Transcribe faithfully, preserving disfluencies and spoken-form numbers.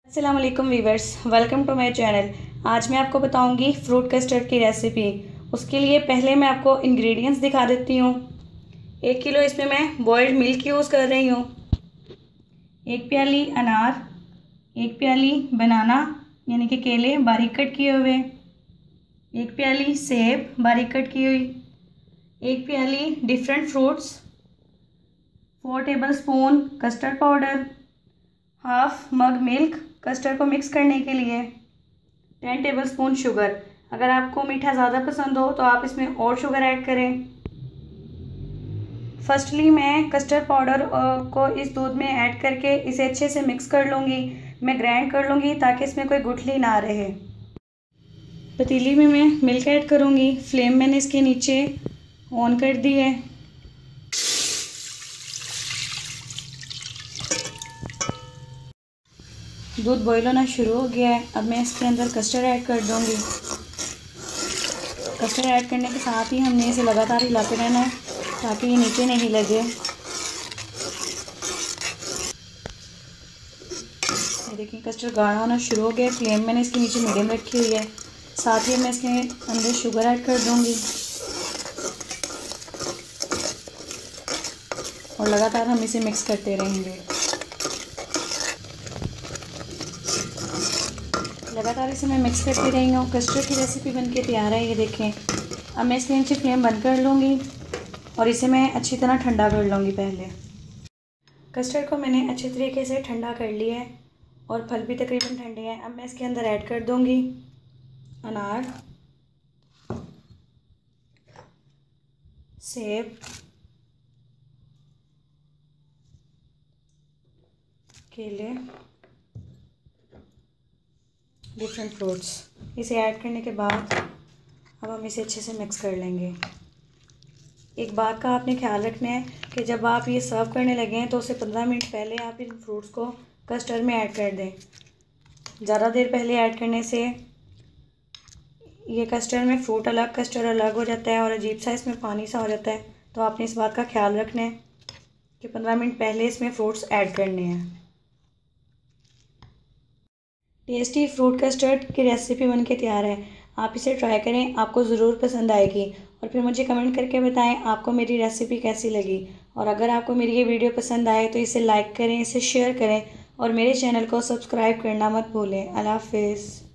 अस्सलाम वालेकुम viewers, welcome to my channel. आज मैं आपको बताऊंगी फ्रूट कस्टर्ड की रेसिपी। उसके लिए पहले मैं आपको इंग्रेडिएंट्स दिखा देती हूँ। एक किलो इसमें मैं बॉइल्ड मिल्क यूज़ कर रही हूँ, एक प्याली अनार, एक प्याली बनाना यानी कि केले बारीक कट किए हुए, एक प्याली सेब बारीक कट की हुई, एक प्याली different fruits, four tablespoon custard powder, half mug milk custard को मिक्स करने के लिए, टेन टेबल स्पून शुगर। अगर आपको मीठा ज़्यादा पसंद हो तो आप इसमें और शुगर ऐड करें। फर्स्टली मैं कस्टर्ड पाउडर को इस दूध में ऐड करके इसे अच्छे से मिक्स कर लूँगी। मैं ग्राइंड कर लूँगी ताकि इसमें कोई गुठली ना रहे। पतीली में मैं मिल्क ऐड करूँगी। फ्लेम मैंने इसके नीचे ऑन कर दी है। दूध बॉईल होना शुरू हो गया है। अब मैं इसके अंदर कस्टर्ड ऐड कर दूँगी। कस्टर्ड ऐड करने के साथ ही हमने इसे लगातार हिलाते रहना है ताकि ये नीचे नहीं लगे। ये देखिए कस्टर्ड गाढ़ा होना शुरू हो गया। फ्लेम मैंने इसके नीचे मीडियम रखी हुई है। साथ ही मैं इसके अंदर शुगर ऐड कर दूँगी और लगातार हम इसे मिक्स करते रहेंगे। लगातार इसे मैं मिक्स करती रही हूँ। कस्टर्ड की रेसिपी बनके तैयार है। ये देखें। अब मैं इसके नीचे फ्लेम बंद कर लूँगी और इसे मैं अच्छी तरह ठंडा कर लूँगी। पहले कस्टर्ड को मैंने अच्छे तरीके से ठंडा कर लिया है और फल भी तकरीबन ठंडे हैं। अब मैं इसके अंदर ऐड कर दूँगी अनार, सेब, केले, डिफरेंट फ्रूट्स। इसे ऐड करने के बाद अब हम इसे अच्छे से मिक्स कर लेंगे। एक बात का आपने ख्याल रखना है कि जब आप ये सर्व करने लगें तो उसे पंद्रह मिनट पहले आप इन फ्रूट्स को कस्टर्ड में ऐड कर दें। ज़्यादा देर पहले ऐड करने से ये कस्टर्ड में फ्रूट अलग कस्टर्ड अलग हो जाता है और अजीब सा इसमें पानी सा हो जाता है। तो आपने इस बात का ख्याल रखना है कि पंद्रह मिनट पहले इसमें फ्रूट्स ऐड करने हैं। टेस्टी फ्रूट कस्टर्ड की रेसिपी बनके तैयार है। आप इसे ट्राई करें, आपको ज़रूर पसंद आएगी और फिर मुझे कमेंट करके बताएं आपको मेरी रेसिपी कैसी लगी। और अगर आपको मेरी ये वीडियो पसंद आए तो इसे लाइक करें, इसे शेयर करें और मेरे चैनल को सब्सक्राइब करना मत भूलें। अल्लाह हाफ़िज़।